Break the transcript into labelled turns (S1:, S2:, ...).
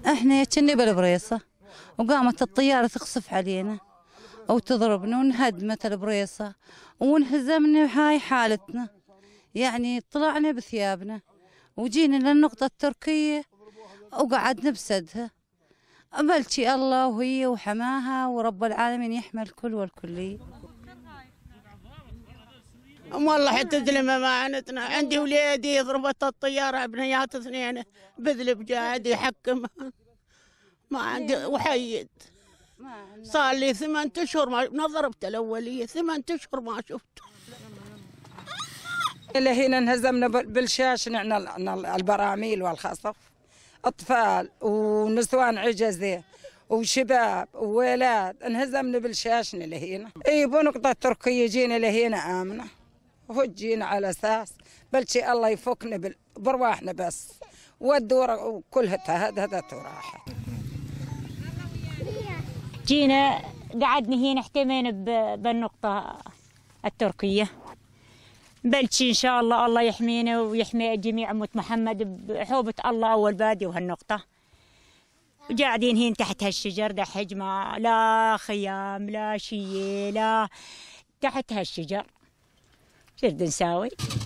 S1: احنا كنا بالبريصة وقامت الطيارة تقصف علينا او تضربنا وانهدمت البريصة وانهزمنا. هاي حالتنا، يعني طلعنا بثيابنا وجينا للنقطة التركية وقعدنا بسدها. بلشي الله وهي وحماها ورب العالمين يحمي الكل والكلية.
S2: والله حتى زلمة ما عنتنا، عندي ولادي ضربت الطيارة ابنيات اثنين بذلب قاعد يحكم، ما عندي وحيد. صار لي 8 أشهر ما ضربت الأولية، 8 أشهر ما شفت.
S3: اللي هنا انهزمنا بالشاش، نعنا البراميل والخصف، أطفال ونسوان عجزة وشباب وولاد، انهزمنا بالشاشن اللي هنا. اي بنقطة تركية جينا لهنا آمنة، وجينا على أساس بلشي الله يفكنا برواحنا بس، والدورة كلها تهددت وراحت.
S4: جينا قعدنا هنا احتمينا بالنقطة التركية، بلشي إن شاء الله الله يحمينا ويحمي جميع أمة محمد بحوبة الله أول بادي وهالنقطة. وقاعدين هنا تحت هالشجر ده حجمة، لا خيام لا شيء، لا تحت هالشجر. شو بدنا نساوي؟